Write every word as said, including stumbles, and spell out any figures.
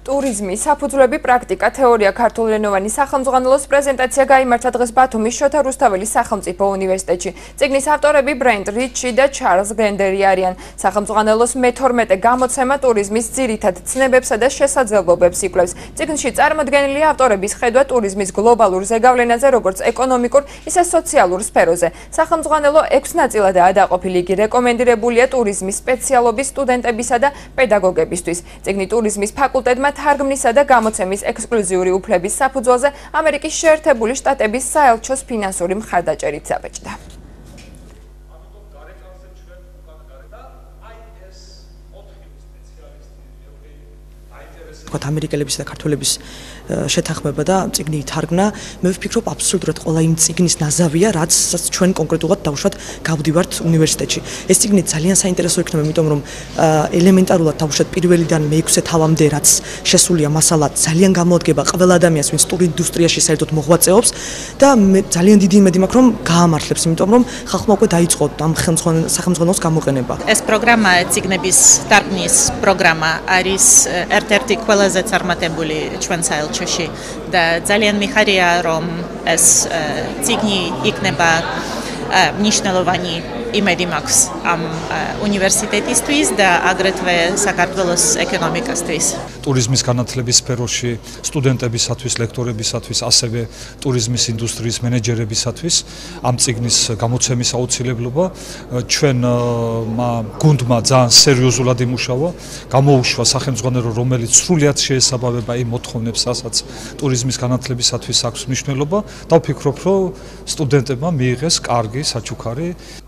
ტურიზმი, საფუძვლები, პრაქტიკა, თეორია, ქართულენოვანი სახელმძღვანელოს პრეზენტაცია გაიმართა დღეს ბათუმის შოთა რუსთაველის სახელმწიფო უნივერსიტეტში. წიგნის ავტორები ბრენდ რიჩი და ჩარლზ გრენდერი არიან. სახელმძღვანელოს მეთორმეტე გამოცემა ტურიზმის ძირითად ცნებებსა და შესაძლებლობებს იკვლევს. წიგნში წარმოდგენილია ავტორების ხედვა ტურიზმის გლობალურ ზეგავლენაზე, როგორც ეკონომიკურ, ისე სოციალურ სფეროზე. სახელმძღვანელო ექვს ნაწილადაა დაყოფილი, იგი რეკომენდირებულია ტურიზმის სპეციალობის სტუდენტებისა და პედაგოგებისთვის. წიგნი ტურიზმის ფაკულტეტმა თარგმნისა და გამოცემის ექსკლუზიური უფლების საფუძველზე ამერიკის შეერთებული შტატების საელჩოს ფინანსური მხარდაჭერით საბეჭდა. თქვათ ამერიკელებისა და ქართველების შეთანხმება და წიგნი ითარგმნა. მე ვფიქრობ აბსოლუტურად ყველა იმ წიგნის ნაზავია, რაც ჩვენ კონკრეტულად დავუშვათ გავდივართ უნივერსიტეტში. ეს წიგნი ძალიან საინტერესო იქნება, იმიტომ რომ ელემენტარულად დავუშვათ პირველიდან მეექვსე თავამდე რაც შესულია მასალა ძალიან გამოადგება ყველა ადამიანს, ვინც ტურ ინდუსტრიაში საერთოდ მოღვაწეობს და მე ძალიან დიდი იმედი მაქვს, რომ გაამართლებს, იმიტომ რომ ხალხმა უკვე დაიწყო ამ სახელმძღვანელოს გამოყენება. ეს პროგრამა წიგნების თარგმნის პროგრამა არის ერთ-ერთი ყველაზე წარმატებული ჩვენ საელჩოში და ძალიან მიხარია რომ ეს წიგნი იქნება მნიშვნელოვანი იმედი მაქვს ამ უნივერსიტეტისთვის და აგრეთვე საქართველოს ეკონომიკასთვის. ტურიზმის განათლების სფეროში სტუდენტებისათვის, ლექტორებისათვის, ასევე ტურიზმის ინდუსტრიის მენეჯერებისათვის ამ წიგნის გამოცემის აუცილებლობა ჩვენ გუნდმა ძალიან სერიოზულად იმუშავა, გამოუშვა სახელმძღვანელო, რომელიც სრულიად შეესაბამება იმ მოთხოვნებს, რასაც ტურიზმის განათლებისათვის აქვს მნიშვნელობა და ვფიქრობ, რომ სტუდენტებმა მიიღეს კარგი, საჩუქარი